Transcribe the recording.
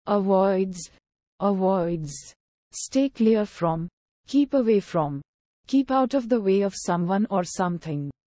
avoids, avoids. Stay clear from, keep away from, keep out of the way of someone or something.